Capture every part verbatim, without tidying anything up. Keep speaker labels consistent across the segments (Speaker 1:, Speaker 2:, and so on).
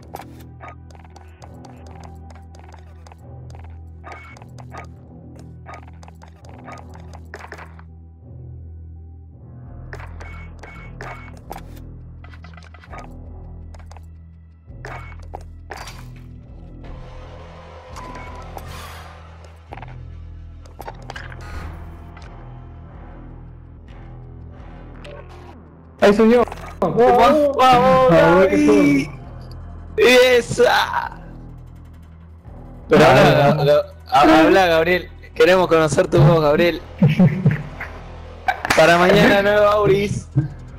Speaker 1: Ahí soy yo.
Speaker 2: ¡Vamos, vamos, Gaby! ¡Esa! Pero ahora, lo- lo- habla, Gabriel. Queremos conocer tu voz, Gabriel. Para mañana, nuevo Auris.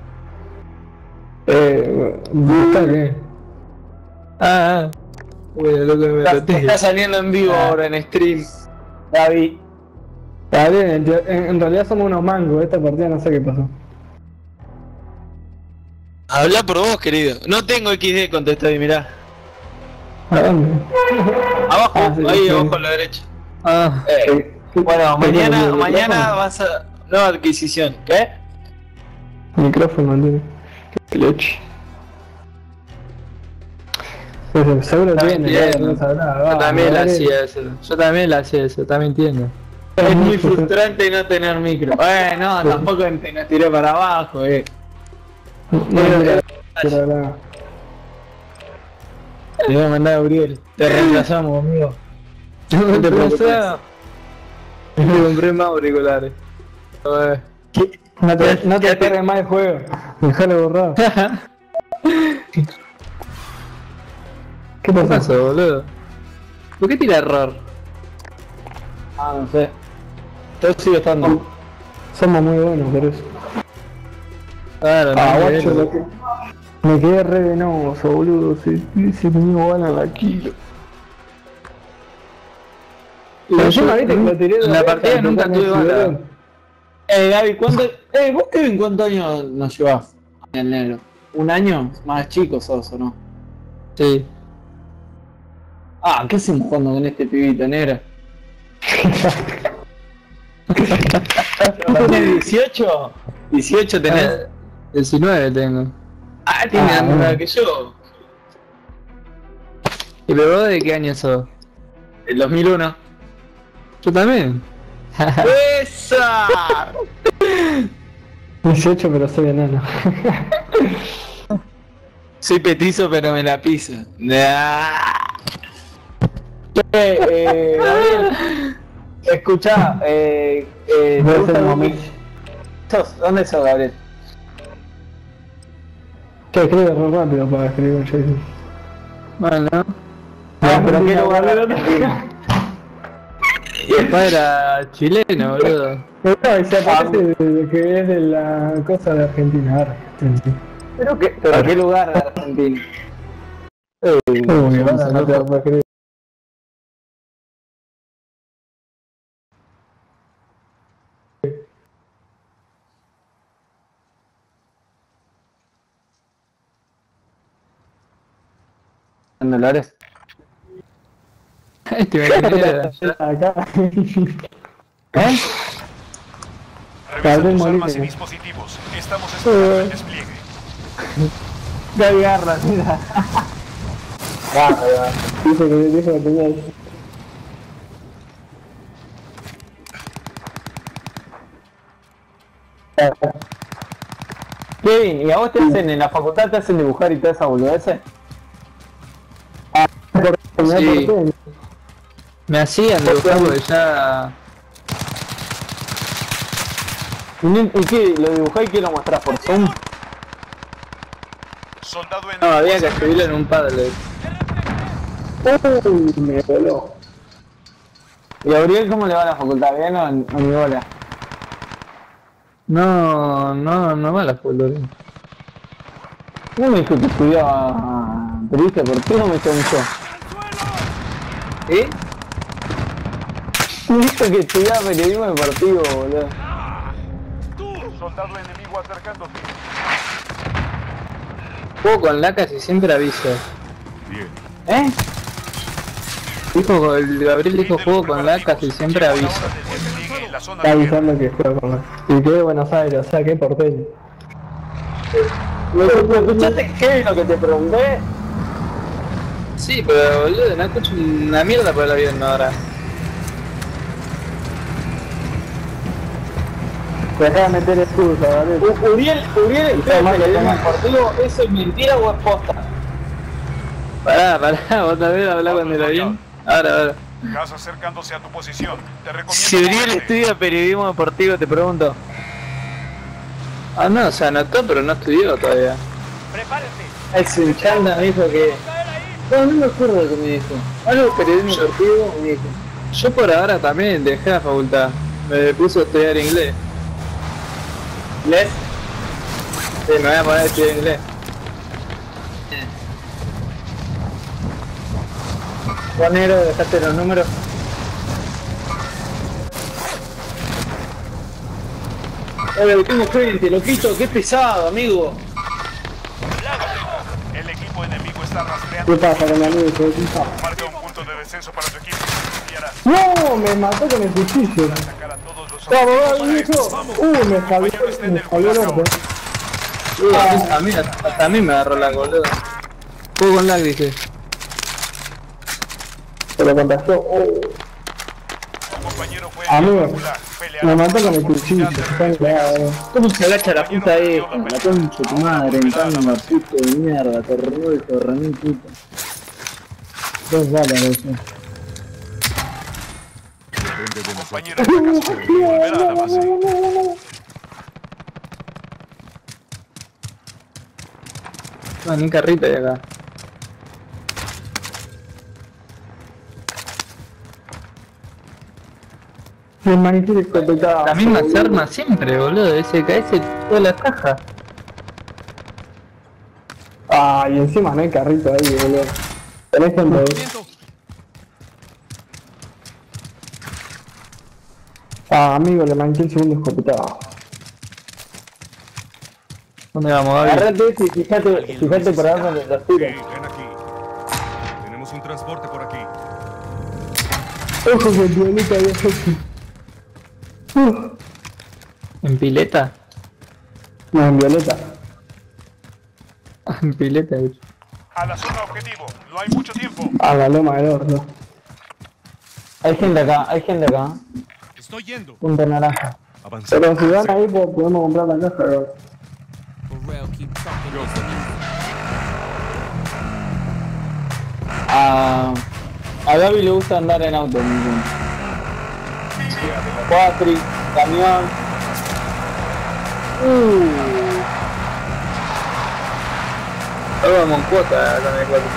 Speaker 1: Eh, ¿gusta qué?
Speaker 2: Ah, bueno, lo que me
Speaker 3: Está,
Speaker 2: metí.
Speaker 3: está saliendo en vivo ahora en stream. Gaby.
Speaker 1: Está bien, en, teo- en- en realidad somos unos mangos, esta partida no sé qué pasó.
Speaker 2: Habla por vos, querido. No tengo equis de, contestó ahí, mirá.
Speaker 1: ¿A dónde?
Speaker 2: Abajo,
Speaker 1: Ah, sí,
Speaker 2: ahí
Speaker 1: sí.
Speaker 2: abajo a la derecha.
Speaker 3: Ah,
Speaker 2: Eh,
Speaker 1: ¿Qué-
Speaker 2: bueno,
Speaker 1: qué-
Speaker 2: mañana,
Speaker 1: qué-
Speaker 2: mañana vas a... Nueva adquisición. ¿Qué?
Speaker 1: Micrófono, Andrés. Qué leche. Pero seguro
Speaker 2: También
Speaker 1: tiene,
Speaker 2: tiene.
Speaker 1: no sabrá,
Speaker 2: Yo
Speaker 1: va,
Speaker 2: también la
Speaker 1: dale.
Speaker 2: hacía eso. Yo también la hacía eso, también entiendo.
Speaker 1: Es
Speaker 2: Es muy
Speaker 1: muy
Speaker 2: frustrante no tener micro. Bueno, no, tampoco te nos tiré para abajo, eh.
Speaker 1: No, mira, pero la-
Speaker 2: Le voy a mandar a Gabriel. Te reemplazamos, amigo. No te preocupes. Te compré más auriculares. A ver.
Speaker 1: No te, no te cargues más el juego. Dejalo borrado. ¿Qué
Speaker 2: ¿Qué
Speaker 1: pasó?
Speaker 2: pasó, boludo? ¿Por qué tira error?
Speaker 3: ah, no sé. Yo sigo estando.
Speaker 1: Somos muy buenos por eso.
Speaker 2: Claro, no,
Speaker 1: Ah,
Speaker 2: no,
Speaker 1: guacho,
Speaker 2: no.
Speaker 1: lo que... Me quedé re venoso, boludo. Se, se me van a la kilo. Pero encima viste que lo tiré de
Speaker 2: en la
Speaker 1: oreja,
Speaker 2: partida nunca
Speaker 1: totalmente
Speaker 2: tuve bala.
Speaker 1: ciudadano.
Speaker 3: Eh, Gaby, ¿cuánto? Eh, vos Kevin, ¿cuántos años nos llevás en el negro? ¿Un año? Más chico sos o no?
Speaker 2: Sí.
Speaker 3: Ah, ¿qué hacemos jugando con este pibito negro? ¿Tenés dieciocho? ¿dieciocho tenés?
Speaker 2: Eh, diecinueve tengo.
Speaker 3: Ah, tiene
Speaker 1: ah,
Speaker 3: más
Speaker 1: bueno.
Speaker 3: edad que yo.
Speaker 2: ¿Y pero vos de qué año sos?
Speaker 3: El dos mil uno.
Speaker 2: Yo también.
Speaker 3: ¡Esa!
Speaker 1: dieciocho, pero soy enano.
Speaker 2: Soy petizo pero me la piso. Nah.
Speaker 3: Che, eh, Gabriel, escuchá, eh, eh,
Speaker 1: Voy a
Speaker 3: ¿te
Speaker 1: hacer
Speaker 3: gusta
Speaker 1: un
Speaker 3: el
Speaker 1: momento.
Speaker 3: Wii? ¿Sos? ¿Dónde sos, Gabriel?
Speaker 1: Che, escribe re rápido para escribir yo.
Speaker 2: Bueno.
Speaker 3: Ah, pero ¿qué lugar de
Speaker 1: Argentina.
Speaker 2: Y después era chileno, boludo.
Speaker 1: No, y se aparece de, de que es de la cosa de Argentina. Ahora.
Speaker 3: ¿Pero qué, pero qué lugar de Argentina?
Speaker 1: Uy, ahora no te lo puedo creer.
Speaker 3: ¿En dólares?
Speaker 2: Este me quería.
Speaker 1: Acá.
Speaker 3: ¿Eh?
Speaker 1: Gabriel
Speaker 4: Revisa tus armas y
Speaker 1: Molina.
Speaker 4: dispositivos. Estamos esperando el despliegue.
Speaker 3: Gaby Garra, mira.
Speaker 1: Dice que dijo que tenía.
Speaker 3: Kevin, ¿y a vos te hacen en la facultad, te hacen dibujar y toda esa boludez?
Speaker 2: Sí. Me hacían dibujar porque ya.
Speaker 3: ¿Y, no- y qué? ¿Lo dibujás y qué lo mostrás por Zoom?
Speaker 4: Soldado
Speaker 2: No,
Speaker 4: enemigo
Speaker 2: había que
Speaker 4: cerca.
Speaker 2: escribirlo en un Padlet.
Speaker 1: Uy, me voló.
Speaker 3: ¿Y Gabriel cómo le va a la facultad? ¿Bien o, o ni bola?
Speaker 2: No, no, no va la color.
Speaker 3: No me dijo que estudiaba periodista deportivo, me hizo mucho.
Speaker 2: ¿Eh?
Speaker 3: Me dijo que estudiaba periodismo deportivo, boludo.
Speaker 4: Soldado enemigo acercándose.
Speaker 2: Juego con lacas y siempre aviso.
Speaker 4: Bien.
Speaker 3: ¿Eh?
Speaker 2: Dijo, el Gabriel dijo
Speaker 4: Fin de
Speaker 2: juego
Speaker 4: los
Speaker 2: con lacas y
Speaker 4: preparativos.
Speaker 2: siempre
Speaker 4: Llegó la
Speaker 2: aviso.
Speaker 4: hora del despliegue en la zona
Speaker 1: Está
Speaker 4: de guerra.
Speaker 1: avisando que juega con la. Y que de Buenos Aires, o sea, que porteño.
Speaker 3: ¿Me, me escuchaste, Kevin, lo que te pregunté?
Speaker 2: Sí, pero boludo, no escucho una mierda por el avión ahora.
Speaker 1: Deja de meter excusa, ¿vale?
Speaker 3: U- Uriel, Uriel, espera,
Speaker 1: Toma,
Speaker 3: que le
Speaker 1: toma.
Speaker 3: deportivo, ¿eso es mentira o es posta?
Speaker 2: Pará, pará, otra vez hablar con el avión. Ahora, ahora.
Speaker 4: Gas acercándose a tu posición. Te recomiendo.
Speaker 2: Si Uriel
Speaker 4: moverte.
Speaker 2: estudia periodismo deportivo, te pregunto. Ah, no, se anotó, pero no estudió todavía.
Speaker 3: Es un chanda, me dijo que... No, no me acuerdo lo que me dijo. Algo de periodismo deportivo me dijo.
Speaker 2: Yo por ahora también dejé la facultad. Me puse a estudiar inglés.
Speaker 3: ¿Les?
Speaker 2: Sí, me voy a poner a estudiar inglés.
Speaker 3: Juanero, dejaste los números. Eh, lo tengo frente, loquito, qué pesado, amigo.
Speaker 4: El equipo enemigo está rastreando.
Speaker 1: ¿Qué pasa con mi amigo? ¿Qué pasa?
Speaker 4: Marca un punto de descenso para tu equipo. Y harás
Speaker 1: ¡No! Me mató con el cuchillo.
Speaker 4: sacar a todos los
Speaker 1: ¡Vamos,
Speaker 4: objetivos
Speaker 1: vamos,
Speaker 4: maestros.
Speaker 1: hijo! ¡Uh! Me salió, me salió el orto.
Speaker 2: Uh, a, mí, a, mí, hasta a mí me agarró la boludo. Juego con lag, dice.
Speaker 1: Se lo contactó. ¡Oh!
Speaker 4: Tu compañero fue
Speaker 1: Amigo,
Speaker 4: espectacular. Peleará
Speaker 1: me
Speaker 4: por
Speaker 1: mató
Speaker 4: su
Speaker 1: con el
Speaker 4: oportunidad
Speaker 1: cuchillo.
Speaker 4: de
Speaker 1: Está
Speaker 4: recuperarse.
Speaker 1: empleado.
Speaker 3: ¿Cómo se agacha la puta esta? La concha de tu madre, entrando a puto de mierda, cornudo y corremí puto.
Speaker 1: Dos balas, eso.
Speaker 4: Tu compañero fracasó y volverá a la base.
Speaker 2: No, ni carrito hay acá.
Speaker 1: Me manifiesto escopetado.
Speaker 2: La misma arma siempre, boludo. S K S toda la caja.
Speaker 1: Ah, y encima no hay carrito ahí, boludo. Tenés gente ahí. Ah, amigo, le manqué el segundo escopetado.
Speaker 2: ¿Dónde vamos, Gaby?
Speaker 3: Agarrate ese y fíjate, fíjate por ahí donde los tiros.
Speaker 5: Hey, ven aquí. Tenemos un transporte por aquí.
Speaker 1: Ojo que el violeta había hecho. Uh,
Speaker 2: ¿En pileta?
Speaker 1: no, en violeta.
Speaker 2: En pileta, bicho.
Speaker 4: A la zona objetivo. No hay mucho tiempo.
Speaker 1: A la loma del horno.
Speaker 3: Hay gente acá, hay gente acá.
Speaker 5: Estoy yendo.
Speaker 3: Punta naranja.
Speaker 5: Avanzar.
Speaker 1: Pero si van ahí, pues podemos comprar la caja. ¿No?
Speaker 3: A, a Gaby le gusta andar en auto, mi gente. Cuatri, camión. Uh.
Speaker 2: Algo de Moncuota con el cuatro.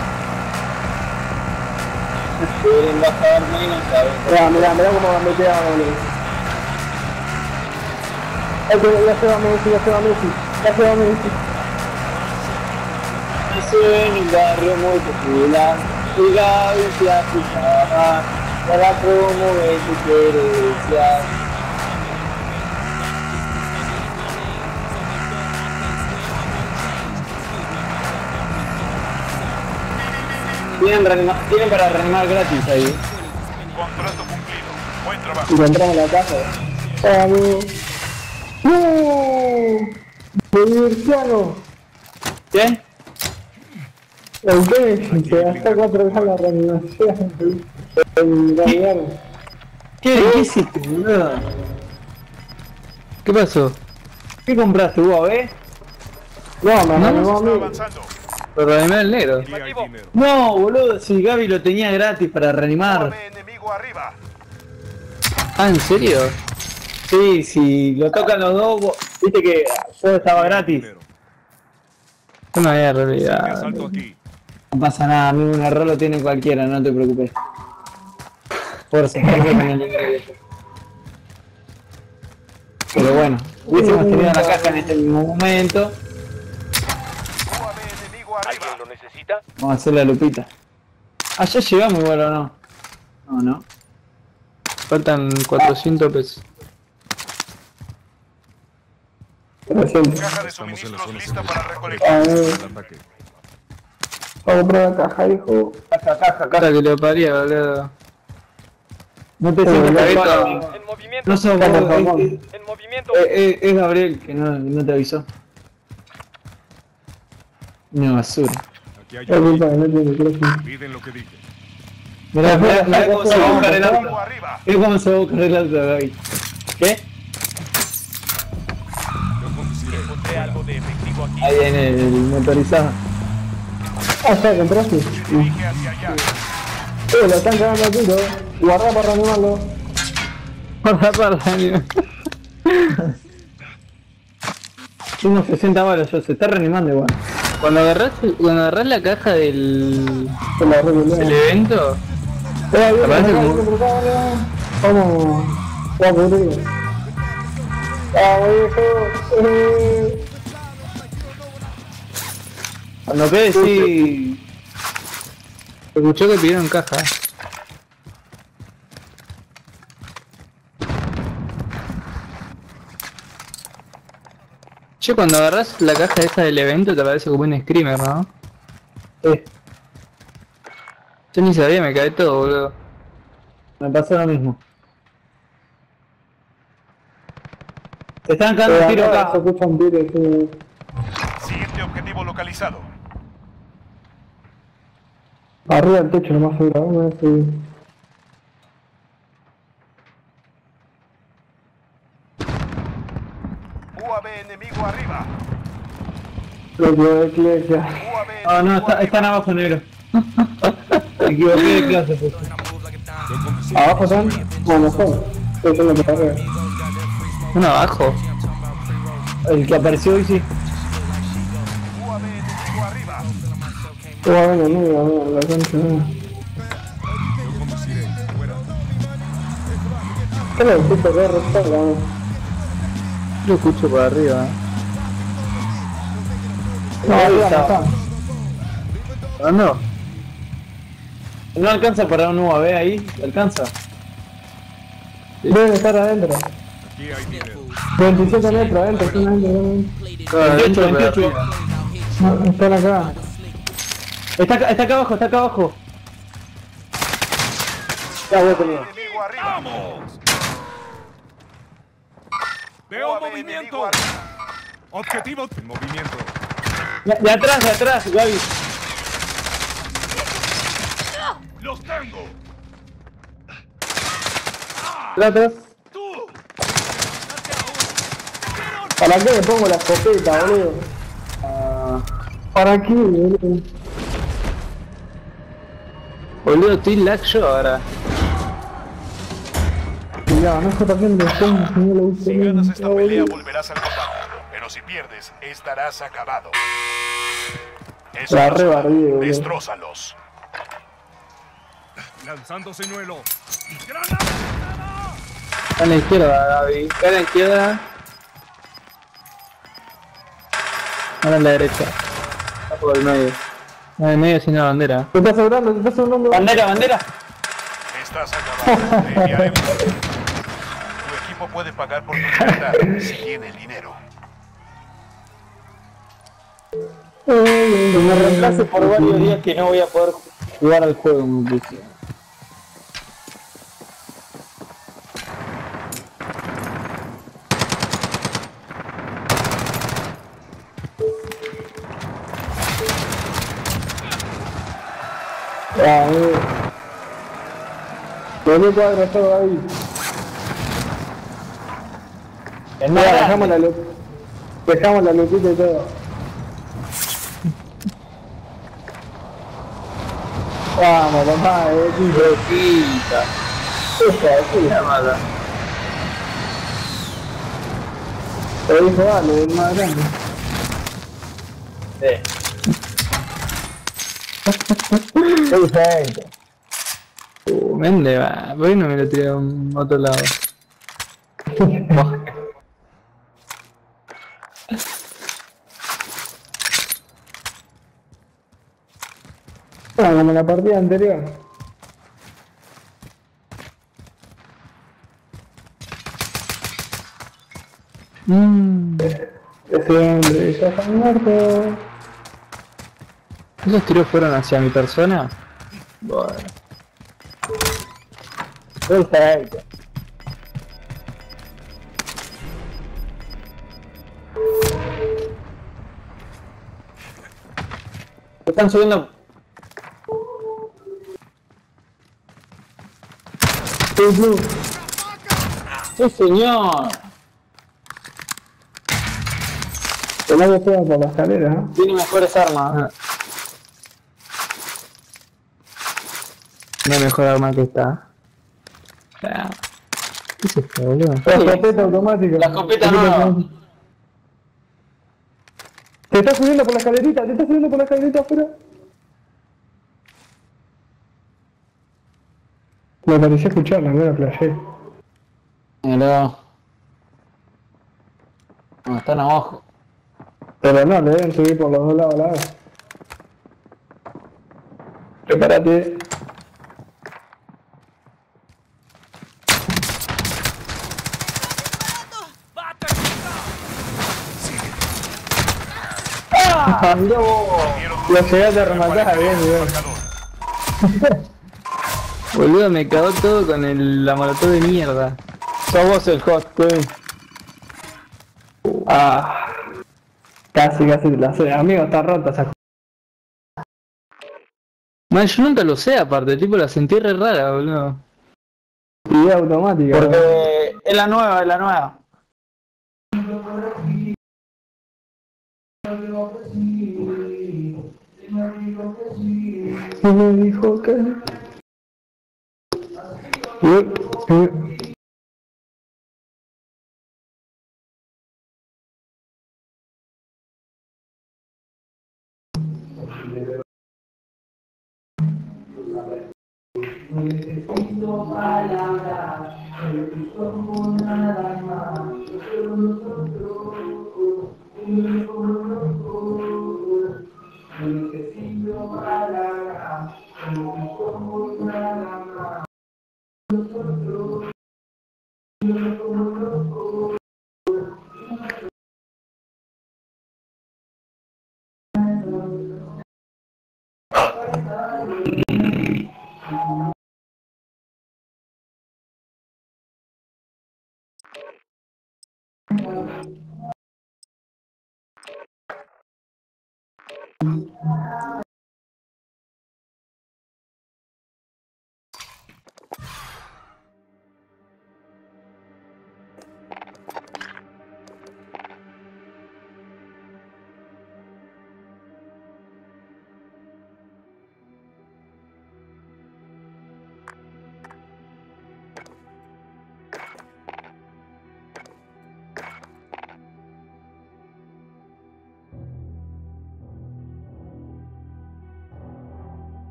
Speaker 3: Quieren bajar menos, ¿sabes?
Speaker 1: Mirá, mirá, mirá cómo gambetea, boludo. Este, ya se va Messi, ya se va Messi, ya se va Messi.
Speaker 3: Nació en un barrio muy popular y Gaby se aplicaba para promover su querencia. Tienen, reanima- tienen para reanimar gratis ahí.
Speaker 4: Contrato cumplido. Buen trabajo.
Speaker 1: Encontramos la caja. Vamos. ¡No! ¡Diversiano!
Speaker 3: ¿Qué?
Speaker 1: El Messi se gastó cuatro veces la reanimación. El Damiano.
Speaker 3: ¿Qué? ¿Qué hiciste, boludo?
Speaker 2: ¿Qué pasó?
Speaker 3: ¿Qué compraste, U A B?
Speaker 1: No, me reanimó a
Speaker 4: Está
Speaker 1: mí.
Speaker 4: avanzando.
Speaker 2: Lo reanimé el negro.
Speaker 5: Aquí hay dinero.
Speaker 3: No, boludo, si Gaby lo tenía gratis para reanimar.
Speaker 4: Ave enemigo arriba.
Speaker 2: Ah, ¿en serio?
Speaker 3: Sí, si lo tocan los dos, vos- viste que todo estaba gratis.
Speaker 5: Dinero.
Speaker 2: No me había
Speaker 5: Me
Speaker 2: realidad.
Speaker 5: asalto aquí.
Speaker 3: No pasa nada, amigo, un error lo tiene cualquiera, no te preocupes. Fuerza, fuerza con el inglés. Pero bueno, hubiésemos tenido la caja en este mismo momento.
Speaker 4: Ave enemigo arriba. ¿Alguien lo necesita?
Speaker 3: Vamos a hacer la lupita. Ah, ya llegamos igual o no. No, no.
Speaker 2: Faltan cuatrocientos pesos.
Speaker 1: trescientos.
Speaker 4: Caja de
Speaker 5: Estamos en la
Speaker 4: suministros
Speaker 5: zona
Speaker 4: lista
Speaker 5: segura.
Speaker 4: para
Speaker 1: A
Speaker 4: recolectar.
Speaker 1: ver,
Speaker 5: El ataque.
Speaker 1: vamos a comprar la caja, hijo.
Speaker 3: Caja, caja,
Speaker 2: Cara que lo paría, boludo.
Speaker 3: No te
Speaker 1: Eh,
Speaker 3: sientas
Speaker 1: la
Speaker 3: cagado,
Speaker 1: caja.
Speaker 3: amigo.
Speaker 6: En movimiento,
Speaker 3: No sos
Speaker 1: Vamos,
Speaker 3: vos,
Speaker 1: vamos.
Speaker 3: es, es-
Speaker 6: en movimiento.
Speaker 3: es- es- es Gabriel que no, no te avisó. Una basura.
Speaker 5: Aquí hay
Speaker 1: Es culpa
Speaker 5: un
Speaker 1: de no tiene micrófono.
Speaker 5: Piden lo que dije.
Speaker 2: Mirá, mirá, mirá cómo se va a buscar el auto.
Speaker 4: Enemigo arriba.
Speaker 2: Mirá cómo se va a buscar el auto, Gaby. ¿Qué?
Speaker 5: Yo conduciré.
Speaker 4: Encontré algo de efectivo aquí.
Speaker 2: Ahí viene el motorizado.
Speaker 1: Ah, ya, compraste.
Speaker 4: Dirige hacia allá.
Speaker 1: Eh, lo están cagando a tiro. Guarda para reanimarlo.
Speaker 2: Guarda para daño. Tengo sesenta balas, yo se está reanimando igual. Cuando agarrás, cuando agarrás la caja del,
Speaker 1: Se la regulé.
Speaker 2: del evento,
Speaker 1: Eh, ahí viene,
Speaker 2: Aparece
Speaker 1: acá,
Speaker 2: como-
Speaker 1: viene por acá, vale. Vamos. Vamos a cubrirlo. Ah, viejo. Eh.
Speaker 2: cuando pegue sí... Se escuchó que pidieron caja. Che, cuando agarras la caja esa del evento te aparece como un screamer, ¿no?
Speaker 1: Eh.
Speaker 2: Yo ni sabía, me cae todo, boludo. Me pasó lo mismo. Se están cagando
Speaker 1: Eh,
Speaker 2: un tiro
Speaker 1: acá
Speaker 2: acá.
Speaker 1: se escucha un tiro. Sí.
Speaker 4: Siguiente objetivo localizado.
Speaker 1: Arriba del techo nomás seguro. Vamos a ver si...
Speaker 4: U A V enemigo arriba.
Speaker 1: Lo que de iglesia.
Speaker 4: U A V
Speaker 2: Ah, no,
Speaker 4: enemigo
Speaker 2: está,
Speaker 4: arriba.
Speaker 2: están abajo negro. Me equivoqué de clase, pues.
Speaker 5: Yo conduciré.
Speaker 1: Abajo están. Bueno, mejor. Estoy yendo para arriba.
Speaker 2: Uno abajo. El que apareció hoy sí.
Speaker 4: U A V enemigo arriba.
Speaker 1: Oh, bueno, no, no, la concha no.
Speaker 5: Yo conduciré. Fuera.
Speaker 1: ¿Qué le decís que restarla?
Speaker 2: Lo escucho por arriba.
Speaker 1: No, arriba no está.
Speaker 2: ¿Dónde? No alcanza para un U A V ahí, ¿alcanza?
Speaker 1: Debe estar adentro.
Speaker 5: Aquí hay nivel.
Speaker 1: veintisiete metros adentro, están adentro.
Speaker 2: veintiocho, veintiocho.
Speaker 1: No, están acá.
Speaker 2: Está acá, está acá abajo, está acá abajo.
Speaker 1: Ya voy conmigo.
Speaker 4: Enemigo arriba.
Speaker 5: ¡Vamos!
Speaker 4: U
Speaker 5: Veo
Speaker 4: A V
Speaker 5: movimiento.
Speaker 4: enemigo arriba.
Speaker 5: Objetivo en movimiento.
Speaker 2: De, de atrás, de atrás, Gaby.
Speaker 5: ¡Los tengo!
Speaker 1: ¿Tratas?
Speaker 5: ¡Tú!
Speaker 1: ¿Para qué me pongo la escopeta, boludo? ¿Para qué, boludo?
Speaker 2: Boludo, estoy lag yo ahora.
Speaker 1: Ya, no sé para qué me pongo, si no lo uso
Speaker 4: Si
Speaker 1: bien.
Speaker 4: ganas esta
Speaker 1: Ya,
Speaker 4: pelea
Speaker 1: boludo.
Speaker 4: volverás al combate. Pero si pierdes, estarás acabado. Eso
Speaker 1: La
Speaker 4: no
Speaker 1: re
Speaker 4: se va.
Speaker 1: barbie, boludo.
Speaker 4: Destrózalos.
Speaker 5: Lanzando señuelo.
Speaker 2: Está a la izquierda, Gaby. Está a la izquierda. Ahora a la derecha. Está por el medio. No, en el medio sin la bandera.
Speaker 1: Te estás asegurando, te estás asegurando.
Speaker 2: ¡Bandera, bandera!
Speaker 4: Estás acabado. Te enviaremos. Tu equipo puede pagar por tu libertad si tiene el dinero.
Speaker 2: Que me reemplace por varios días que no voy a poder jugar al juego, me dice.
Speaker 1: Ya, boludo. Vení cuadro todo ahí. Ya, dejamos la luz. Dejamos la lupita y todo. Vamos, papá, eh, tío.
Speaker 2: Loquita.
Speaker 1: Esa,
Speaker 2: Mira, mala.
Speaker 1: te dijo, dale, es más grande.
Speaker 2: Eh.
Speaker 1: Perfecto.
Speaker 2: Uh, Mende, va. ¿Por qué no me lo tiré a un otro lado?
Speaker 1: Ah, como en la partida anterior.
Speaker 2: Mmm.
Speaker 1: Ese hombre ya está muerto.
Speaker 2: ¿Esos tiros fueron hacia mi persona? Bueno.
Speaker 1: Perfecto.
Speaker 3: Están subiendo. ¡Sí, señor!
Speaker 1: Que no me pega por la escalera, ¿eh?
Speaker 3: Tiene mejores armas.
Speaker 2: No hay mejor arma que esta. Ah, ¿qué es esto, boludo?
Speaker 1: La escopeta automática.
Speaker 3: La escopeta nueva.
Speaker 1: Te está subiendo por la escalerita, te está subiendo por la escalerita afuera. Me pareció escucharla, no la flashé.
Speaker 3: Mira. No, están abajo.
Speaker 1: Pero no, le deben subir por los dos lados a la vez. Prepárate. ¡Ah! ¡No! Lo llegaste a rematar bien, bien.
Speaker 2: Boludo, me cagó todo con el, la molotov de mierda.
Speaker 3: Sos vos el host, Kevin.
Speaker 1: Ah. Casi, casi te la sé. Amigo, está rota esa.
Speaker 2: Man, yo nunca lo sé aparte, tipo la sentí re rara, boludo.
Speaker 1: Y es automática. ¿no?
Speaker 3: Porque es la nueva, es la nueva.
Speaker 1: Y me dijo que... Eh, eh.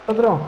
Speaker 1: Otro.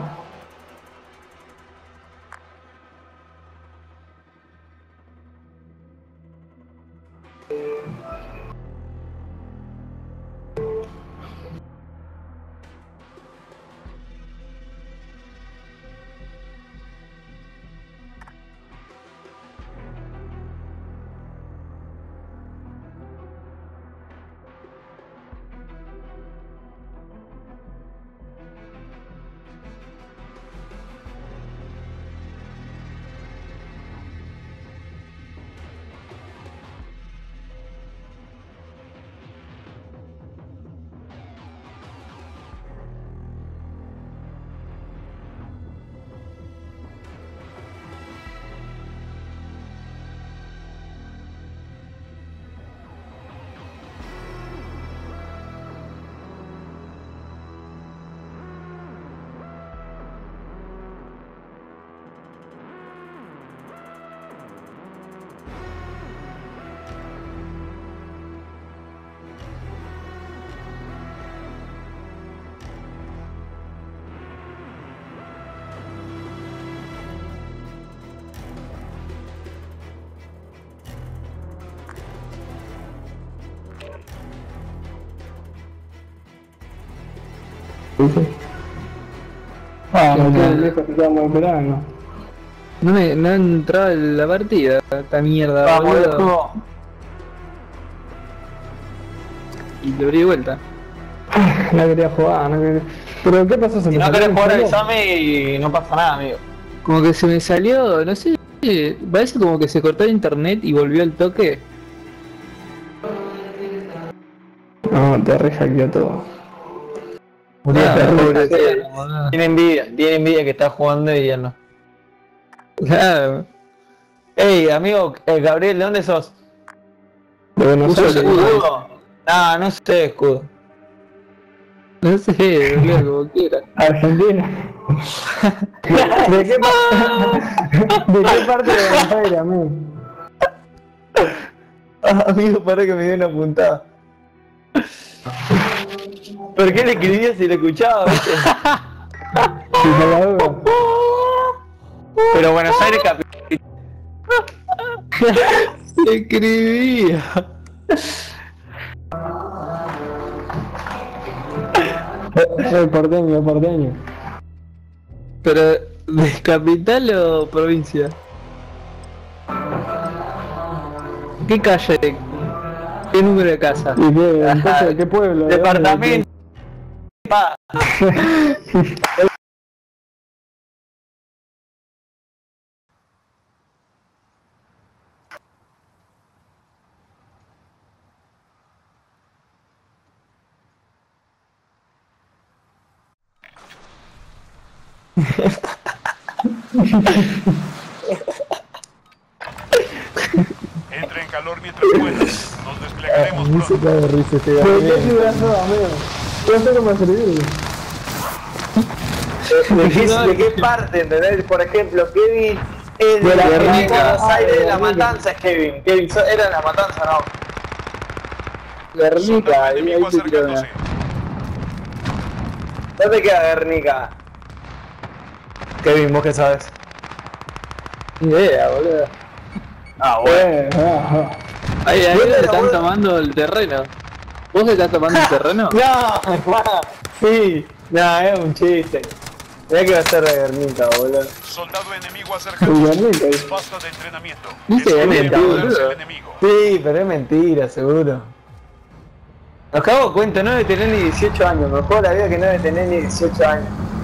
Speaker 1: Ah, no, no, lejos que estamos esperando.
Speaker 2: No me no entraba en la partida, esta mierda,
Speaker 3: Vamos,
Speaker 2: boludo.
Speaker 3: loco.
Speaker 2: Y lo abrí de vuelta.
Speaker 1: No quería jugar, no quería... Pero ¿qué pasó? ¿Se
Speaker 3: Si
Speaker 1: me
Speaker 3: no
Speaker 1: salió
Speaker 3: querés
Speaker 1: el
Speaker 3: jugar al
Speaker 1: juego?
Speaker 3: examen y no pasa nada, amigo.
Speaker 2: Como que se me salió, no sé, parece como que se cortó el internet y volvió al toque.
Speaker 1: No, te rehackeó todo.
Speaker 2: Ah,
Speaker 1: te re-
Speaker 2: pobrecito, boludo.
Speaker 3: Tiene envidia, tiene envidia que está jugando y ya no.
Speaker 2: Claro.
Speaker 3: Ey, amigo, eh, Gabriel, ¿de dónde sos?
Speaker 1: De Buenos
Speaker 2: Puso
Speaker 1: Aires.
Speaker 2: el escudo.
Speaker 3: ¿Escudo? Nah, no sé, escudo.
Speaker 2: No sé, boludo, como quiera.
Speaker 1: Argentina. ¿De qué, pa- ¿De qué parte de Buenos Aires, amigo?
Speaker 3: Ah, amigo, para que me dio una puntada. ¿Por qué le escribía si le escuchaba, viste?
Speaker 1: Si por la duda.
Speaker 3: Pero Buenos Aires capital.
Speaker 2: Se escribía.
Speaker 1: Soy porteño, porteño.
Speaker 2: Pero, ¿de capital o provincia? ¿Qué calle? ¿Qué número de casa?
Speaker 1: ¿Y qué? Entonces, ¿de qué pueblo? ¿De dónde?
Speaker 3: Departamento. Pa.
Speaker 4: Entre en calor mientras puedas. Nos desplegaremos
Speaker 1: Se
Speaker 4: pronto.
Speaker 1: cae de risa este
Speaker 3: ¿De
Speaker 1: gato.
Speaker 3: qué ciudad
Speaker 1: sos, amigo? Yo sé cómo escribir.
Speaker 3: ¿De qué, de qué parte, entendés? Por ejemplo, Kevin es de
Speaker 1: De
Speaker 3: la
Speaker 1: la
Speaker 3: Buenos
Speaker 1: Guernica.
Speaker 3: Aires de la
Speaker 1: Ah, de la
Speaker 3: Matanza, es Kevin. Kevin so- era de la Matanza, no.
Speaker 2: Guernica,
Speaker 4: Soldado
Speaker 2: ahí
Speaker 4: enemigo
Speaker 2: ahí te quiero ver.
Speaker 4: acercándose.
Speaker 3: ¿Dónde queda Guernica? Kevin, ¿vos qué sabes?
Speaker 2: Ni idea, boludo.
Speaker 3: Ah,
Speaker 1: Eh, ah, ah.
Speaker 2: Ahí, ahí
Speaker 3: ¿Dónde
Speaker 2: le
Speaker 3: la
Speaker 2: están
Speaker 3: bol-
Speaker 2: tomando el terreno. ¿Vos le estás tomando el terreno?
Speaker 3: No, hermano. Sí. No, es un chiste. Mirá que va a ser de Guernica, boludo.
Speaker 4: Soldado enemigo
Speaker 1: Uy,
Speaker 4: acercándose.
Speaker 1: Guernica.
Speaker 4: Basta de entrenamiento.
Speaker 2: Dice
Speaker 4: Es hora de
Speaker 2: Guernica,
Speaker 4: ponerse
Speaker 2: boludo.
Speaker 4: al enemigo.
Speaker 3: Sí, pero es mentira, seguro. Nos cago de cuenta, no debe tener ni dieciocho años. Me juego la vida que no debe tener ni dieciocho años.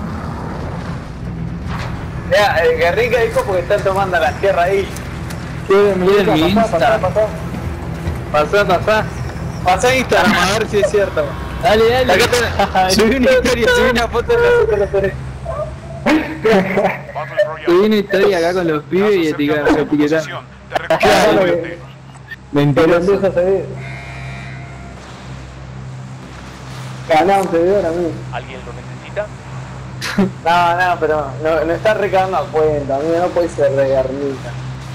Speaker 3: Mira, el Guernica dijo porque están tomando la tierra ahí.
Speaker 1: ¿Quieren mi
Speaker 2: Miren mi
Speaker 1: Insta? Pasá,
Speaker 2: Insta.
Speaker 1: pasá, pasá.
Speaker 2: Pasá, pasá.
Speaker 3: Pasá Instagram a ver si es cierto.
Speaker 2: Dale, dale.
Speaker 3: Acá te... Subí una historia, subí una foto de la foto de la historia.
Speaker 4: Battle Royale.
Speaker 2: Subí una historia acá con los pibes y
Speaker 4: Estás
Speaker 2: etiquetar,
Speaker 4: acercándote a tu
Speaker 2: etiquetar.
Speaker 4: posición. Te recomiendo
Speaker 1: Claro.
Speaker 4: moverte.
Speaker 1: Pero
Speaker 2: Mentiroso.
Speaker 1: empieza a seguir. Ganá un seguidor, amigo.
Speaker 4: ¿Alguien lo necesita?
Speaker 3: No, no, pero no, no está recabando a cuenta, amigo, no puede ser de Guernica.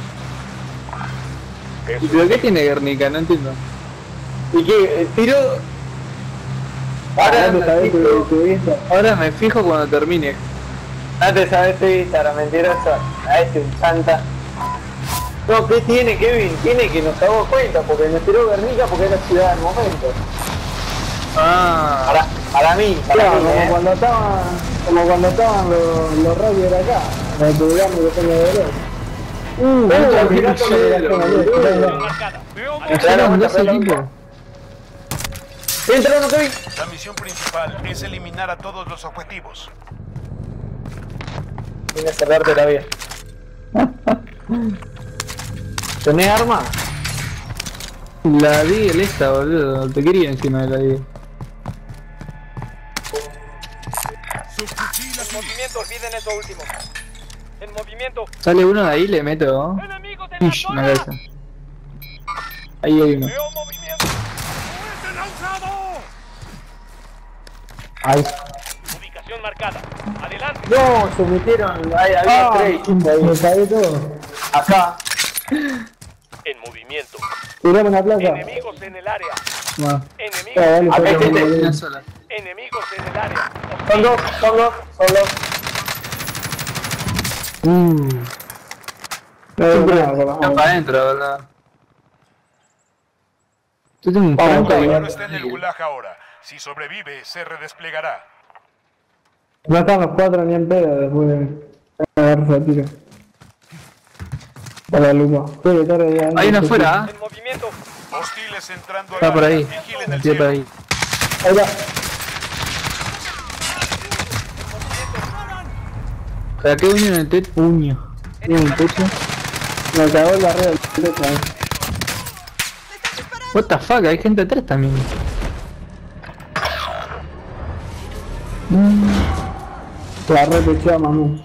Speaker 2: ¿Y pero qué tiene Guernica? No entiendo.
Speaker 3: ¿Y qué? Tiró...
Speaker 1: Ahora
Speaker 3: Ahora
Speaker 1: no te
Speaker 3: me
Speaker 1: sabés
Speaker 3: fijo-
Speaker 1: tu, tu Insta.
Speaker 2: Ahora me fijo cuando termine.
Speaker 3: No te sabes tu Instagram, mentiroso. A este un santa. No, ¿qué tiene Kevin? Tiene que nos damos cuenta, porque nos tiró Guernica porque es la ciudad del momento.
Speaker 2: Ah,
Speaker 3: Para, para mí, para
Speaker 1: Claro,
Speaker 3: mí,
Speaker 1: como
Speaker 3: eh.
Speaker 1: cuando estaban, como cuando estaban los, los radios acá, los tuvimos que tengo de ver. Uh,
Speaker 2: Mirá,
Speaker 1: mirá
Speaker 2: mirá
Speaker 1: cómo le
Speaker 2: cómo
Speaker 1: hacen
Speaker 2: le-
Speaker 1: ayer, mirá.
Speaker 5: Marcada. Veo
Speaker 3: Claro,
Speaker 2: eran
Speaker 3: mucha
Speaker 2: dos
Speaker 3: pelota.
Speaker 2: equipos.
Speaker 3: Entra uno, Kevin.
Speaker 4: La misión principal es eliminar a todos los objetivos.
Speaker 3: Viene a cerrarte la vida. ¿Tenés arma?
Speaker 2: La Deagle esta, boludo. Te quería encima de la Deagle.
Speaker 5: subfusil
Speaker 6: En
Speaker 5: aquí.
Speaker 6: movimiento, olviden eso último. En movimiento.
Speaker 2: Sale uno de ahí, le meto.
Speaker 6: ¡Enemigos en la
Speaker 2: Ish, una
Speaker 6: zona!
Speaker 2: cabeza. Ahí hay uno.
Speaker 6: Veo movimiento.
Speaker 5: ¡Fuerte lanzado!
Speaker 1: Ay,
Speaker 6: Ubicación marcada. Adelante.
Speaker 3: No, se metieron. Ahí había
Speaker 1: ah,
Speaker 3: tres.
Speaker 1: me caí todo.
Speaker 3: Acá.
Speaker 6: En movimiento.
Speaker 1: Tirame una placa.
Speaker 6: Enemigos en el área.
Speaker 2: Bueno,
Speaker 6: Enemigos.
Speaker 1: Ah, dale,
Speaker 3: Acá
Speaker 1: pero
Speaker 3: hay gente.
Speaker 1: no,
Speaker 2: una
Speaker 1: no,
Speaker 2: sola.
Speaker 6: Enemigos en el área.
Speaker 3: Son dos, son dos, son dos.
Speaker 1: Uh. No, no, no, no,
Speaker 2: Está
Speaker 1: no.
Speaker 2: para adentro, boludo. Yo tengo un
Speaker 1: Vamos,
Speaker 2: franco
Speaker 1: vamos,
Speaker 2: ahí.
Speaker 4: Pero está en el gulag ahora. Si sobrevive, se redesplegará.
Speaker 1: No están los cuatro ni en pedo después de agarrarse a tiro. Para la lupa. Pero tarde ya.
Speaker 2: Hay una afuera, ¿ah?
Speaker 6: En movimiento.
Speaker 4: Hostiles entrando
Speaker 2: Está
Speaker 4: al
Speaker 2: por
Speaker 4: área.
Speaker 2: ahí.
Speaker 4: Vigilen el
Speaker 2: Estoy por
Speaker 4: cielo.
Speaker 2: ahí.
Speaker 1: Ahí va.
Speaker 2: Saqué uño en el techo. Uño. Tiene un techo.
Speaker 1: Me cagó el barrio del techo ahí.
Speaker 2: What the fuck, hay gente atrás también.
Speaker 1: La repechó a mamú.